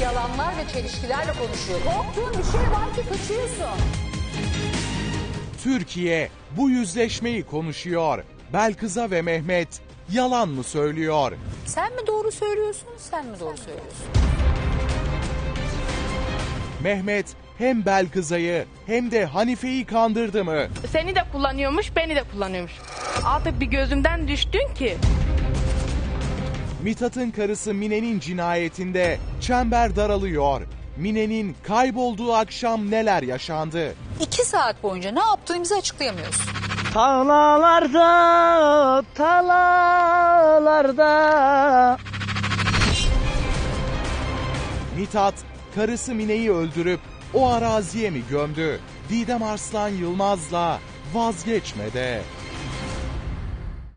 yalanlar ve çelişkilerle konuşuyor. Korktuğun bir şey var ki kaçıyorsun. Türkiye bu yüzleşmeyi konuşuyor. Belkıza ve Mehmet yalan mı söylüyor? Sen mi doğru söylüyorsun, sen mi doğru söylüyorsun? Mehmet hem Belkıza'yı hem de Hanife'yi kandırdı mı? Seni de kullanıyormuş, beni de kullanıyormuş. Artık bir gözümden düştün ki. Mithat'ın karısı Mine'nin cinayetinde çember daralıyor. Mine'nin kaybolduğu akşam neler yaşandı? 2 saat boyunca ne yaptığımızı açıklayamıyoruz. Tarlalarda, tarlalarda. Mithat karısı Mine'yi öldürüp o araziye mi gömdü? Didem Arslan Yılmaz'la Vazgeçme'de.